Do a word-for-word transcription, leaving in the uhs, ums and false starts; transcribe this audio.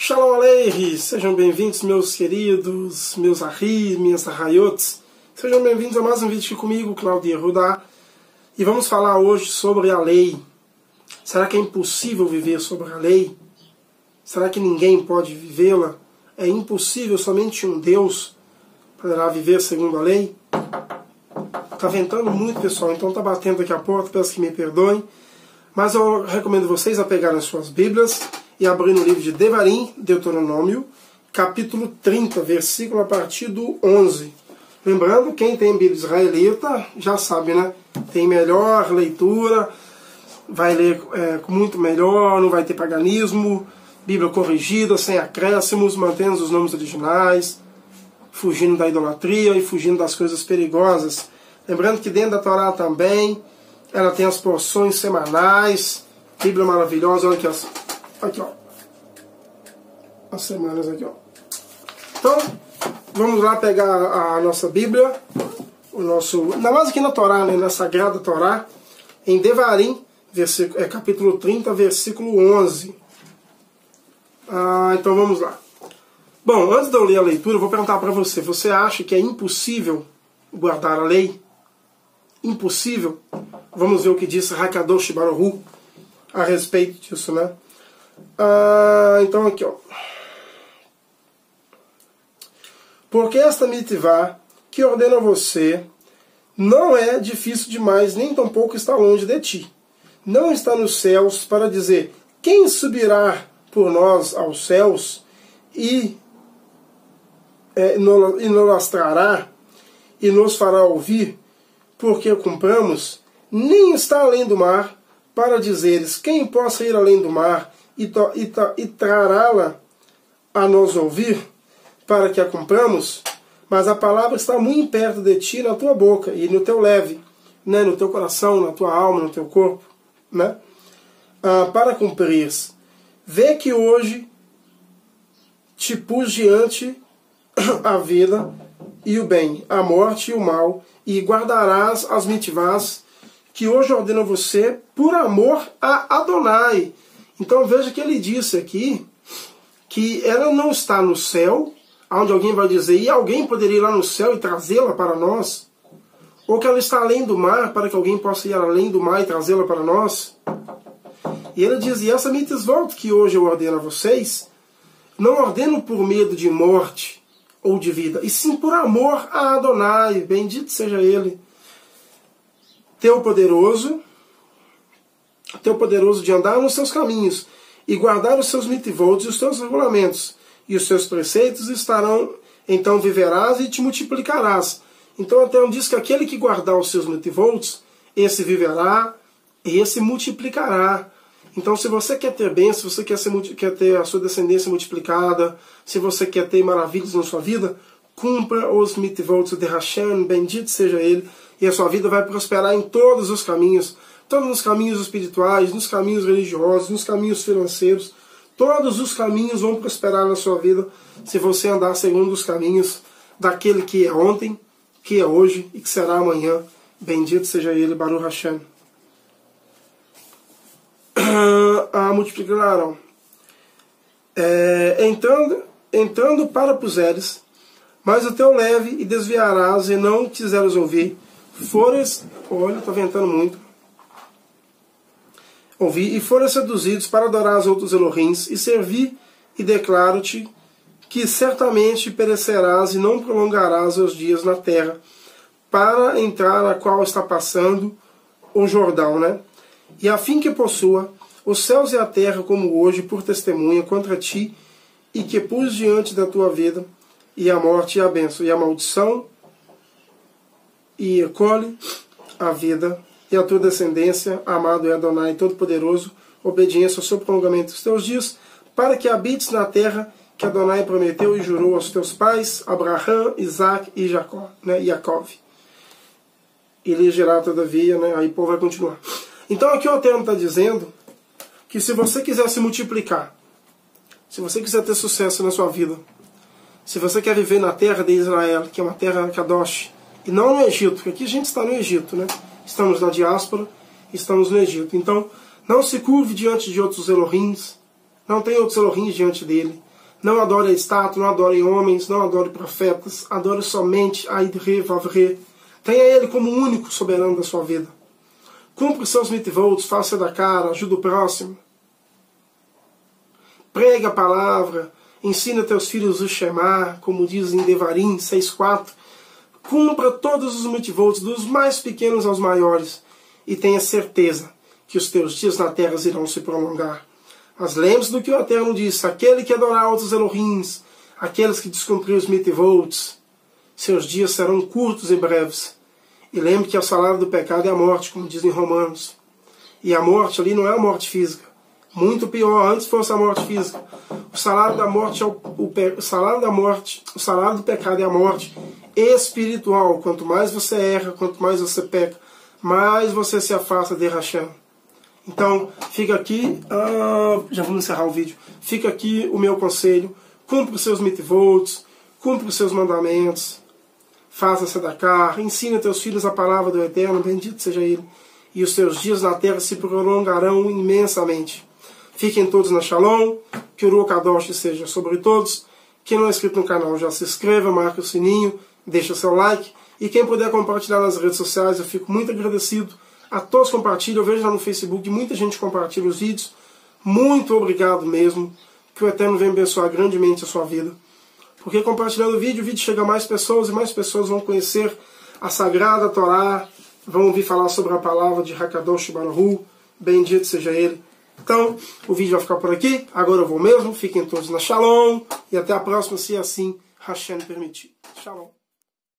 Shalom Aleichem, sejam bem-vindos meus queridos, meus ahis, minhas arraiotes. Sejam bem-vindos a mais um vídeo aqui comigo, Claudio Yehuda. E vamos falar hoje sobre a lei. Será que é impossível viver sobre a lei? Será que ninguém pode vivê-la? É impossível, somente um Deus poderá viver segundo a lei? Está ventando muito, pessoal, então está batendo aqui a porta, peço que me perdoem. Mas eu recomendo vocês a pegarem as suas Bíblias e abrir no livro de Devarim, Deuteronômio, capítulo trinta, versículo a partir do onze. Lembrando, quem tem Bíblia israelita já sabe, né? Tem melhor leitura, vai ler é, muito melhor, não vai ter paganismo, Bíblia corrigida, sem acréscimos, mantendo os nomes originais, fugindo da idolatria e fugindo das coisas perigosas. Lembrando que dentro da Torá também, ela tem as porções semanais, Bíblia maravilhosa, olha aqui, as, aqui ó, as semanas aqui ó. Então, vamos lá pegar a nossa Bíblia, o nosso, ainda mais aqui na Torá, né, na Sagrada Torá, em Devarim, versículo, é, capítulo trinta, versículo onze. Ah, então vamos lá. Bom, antes de eu ler a leitura, eu vou perguntar para você, você acha que é impossível guardar a lei? Impossível? Vamos ver o que disse Hakadosh Baruch Hu a respeito disso, né? Ah, então aqui, ó. Porque esta mitzvah que ordena você não é difícil demais, nem tampouco está longe de ti. Não está nos céus para dizer, quem subirá por nós aos céus e, é, e nos lastrará e nos fará ouvir, porque cumpramos, nem está além do mar, para dizeres, quem possa ir além do mar e, e, e trará-la a nos ouvir, para que a cumpramos, mas a palavra está muito perto de ti, na tua boca e no teu leve, né, no teu coração, na tua alma, no teu corpo, né, ah, para cumprires. Vê que hoje te pus diante a vida e o bem, a morte e o mal, e guardarás as mitzvahs que hoje ordena você por amor a Adonai. Então veja que ele disse aqui que ela não está no céu, onde alguém vai dizer, e alguém poderia ir lá no céu e trazê-la para nós? Ou que ela está além do mar, para que alguém possa ir além do mar e trazê-la para nós? E ele diz, e essa mitzvah que hoje eu ordeno a vocês, não ordeno por medo de morte ou de vida, e sim por amor a Adonai, bendito seja ele, teu poderoso, teu poderoso de andar nos seus caminhos, e guardar os seus mitzvot e os seus regulamentos, e os seus preceitos estarão, então viverás e te multiplicarás. Então até onde diz que aquele que guardar os seus mitzvot, esse viverá, e esse multiplicará. Então, se você quer ter bem, se você quer, ser, quer ter a sua descendência multiplicada, se você quer ter maravilhas na sua vida, cumpra os mitzvot de Hashem, bendito seja Ele, e a sua vida vai prosperar em todos os caminhos, todos os caminhos espirituais, nos caminhos religiosos, nos caminhos financeiros, todos os caminhos vão prosperar na sua vida, se você andar segundo os caminhos daquele que é ontem, que é hoje e que será amanhã, bendito seja Ele, Baruch Hashem. A multiplicaram. É, entrando, entrando para puseres, mas o teu leve e desviarás e não quiseres ouvir. Fores, olha, está ventando muito. Ouvir e foram seduzidos para adorar os outros Elohims e servir, e declaro-te que certamente perecerás e não prolongarás os dias na terra para entrar a qual está passando o Jordão, né? E a fim que possua os céus e a terra como hoje por testemunha contra ti, e que pus diante da tua vida, e a morte e a bênção, e a maldição, e colhe a vida, e a tua descendência, amado é Adonai Todo-Poderoso, obediência ao seu prolongamento dos teus dias, para que habites na terra que Adonai prometeu e jurou aos teus pais, Abraão, Isaac e Jacó, né, Yaakov. E lhe gerar todavia, né, aí o povo vai continuar. Então aqui o termo está dizendo que se você quiser se multiplicar, se você quiser ter sucesso na sua vida, se você quer viver na terra de Israel, que é uma terra Kadosh, e não no Egito, porque aqui a gente está no Egito, né? Estamos na diáspora, estamos no Egito. Então, não se curve diante de outros Elohims, não tem outros Elohims diante dele. Não adore a estátua, não adore homens, não adore profetas. Adore somente a Idre Vavre. Tenha Ele como o único soberano da sua vida. Cumpre seus mitzvot, faça da cara, ajuda o próximo. Pregue a palavra, ensina teus filhos o Shema, como diz em Devarim seis quatro. Cumpra todos os mitzvot, dos mais pequenos aos maiores, e tenha certeza que os teus dias na terra irão se prolongar. Mas lembre-se do que o Eterno disse: aquele que adorar outros Elohims, aqueles que descumprir os mitzvot, seus dias serão curtos e breves. E lembre que o salário do pecado é a morte, como diz em Romanos. E a morte ali não é a morte física. Muito pior, antes fosse a morte física. O salário da morte é o, o, o salário da morte, o salário do pecado é a morte espiritual. Quanto mais você erra, quanto mais você peca, mais você se afasta de Hashem. Então, fica aqui, ah, já vamos encerrar o vídeo. Fica aqui o meu conselho: cumpra os seus mitzvot, cumpra os seus mandamentos, faça tzedakah, ensina teus filhos a palavra do Eterno, bendito seja Ele, e os teus dias na terra se prolongarão imensamente. Fiquem todos na Shalom, que o Ruach Kadosh seja sobre todos. Quem não é inscrito no canal, já se inscreva, marque o sininho, deixa seu like, e quem puder compartilhar nas redes sociais, eu fico muito agradecido. A todos compartilham, eu vejo lá no Facebook, muita gente compartilha os vídeos. Muito obrigado mesmo, que o Eterno venha abençoar grandemente a sua vida. Porque compartilhando o vídeo, o vídeo chega a mais pessoas, e mais pessoas vão conhecer a Sagrada Torá, vão ouvir falar sobre a palavra de Hakadosh Baruch Hu, bendito seja Ele. Então, o vídeo vai ficar por aqui, agora eu vou mesmo, fiquem todos na Shalom, e até a próxima, se assim Hashem permitir. Shalom.